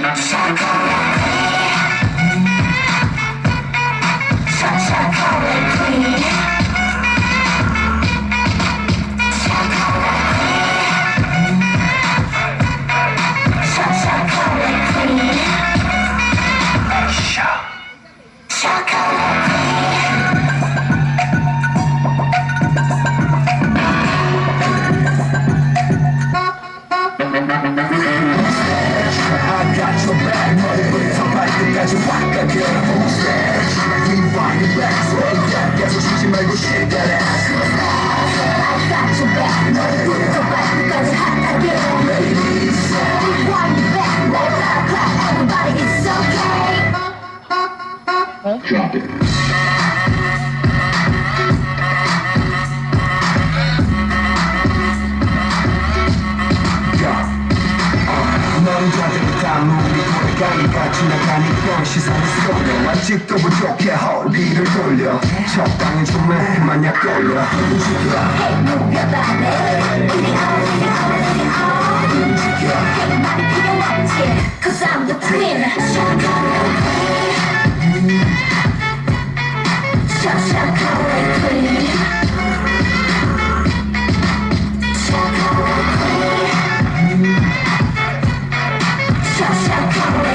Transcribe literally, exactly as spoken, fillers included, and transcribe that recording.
Drop it. 넌 자들다 우리 돌아가니까 지나가니까 시선이 쏠려 아직도 부족해 허리를 돌려 적당히 좀해 만약 걸려 움직여 Hey 무뼈다네 우리 all 우리 all 우리 all 움직여 Hey 많이 필요 없지 Cause I'm the queen Chocolate queen Chocolate queen Chocolate queen